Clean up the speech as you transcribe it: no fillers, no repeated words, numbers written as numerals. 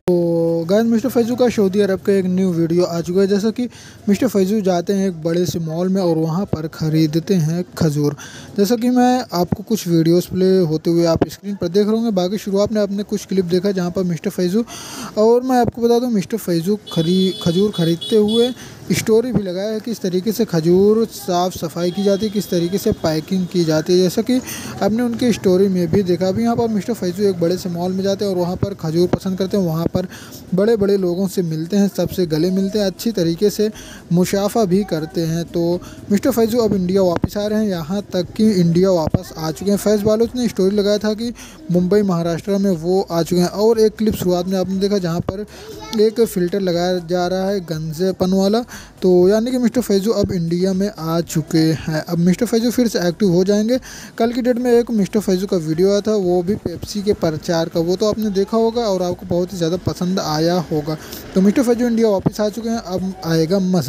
तो guys mister Faizu का Saudi अरब का एक न्यू वीडियो आ चुका है। जैसा कि मिस्टर फैज़ू जाते हैं एक बड़े से मॉल में और वहां पर ख़रीदते हैं खजूर। जैसा कि मैं आपको कुछ वीडियोस प्ले होते हुए आप स्क्रीन पर देख रहे होंगे। बाकी शुरुआत में आपने कुछ क्लिप देखा जहां पर मिस्टर फैज़ू, और मैं आपको बता दूं मिस्टर फैज़ू खजूर ख़रीदते हुए स्टोरी भी लगाया है किस तरीके से खजूर साफ़ सफाई की जाती है, किस तरीके से पैकिंग की जाती है। जैसा कि आपने उनकी स्टोरी में भी देखा। अभी यहाँ पर मिस्टर फैज़ू एक बड़े से मॉल में जाते हैं और वहाँ पर खजूर पसंद करते हैं। वहाँ पर बड़े बड़े लोगों से मिलते हैं, सबसे गले मिलते हैं, अच्छी तरीके से मुशाफ़ा भी करते हैं। तो मिस्टर फैज़ू अब इंडिया वापस आ रहे हैं, यहाँ तक कि इंडिया वापस आ चुके हैं। फैज़ बालोच ने स्टोरी लगाया था कि मुंबई महाराष्ट्र में वो आ चुके हैं। और एक क्लिप शुरुआत में आपने देखा जहाँ पर एक फ़िल्टर लगाया जा रहा है गंजेपन वाला। तो यानी कि मिस्टर फैज़ू अब इंडिया में आ चुके हैं। अब मिस्टर फैज़ू फिर से एक्टिव हो जाएंगे। कल की डेट में एक मिस्टर फैज़ू का वीडियो आया था, वो भी पेप्सी के प्रचार का, वो तो आपने देखा होगा और आपको बहुत ही ज़्यादा पसंद आया होगा। तो मिस्टर फैज़ू इंडिया वापस आ चुके हैं, अब आएगा मज़ा।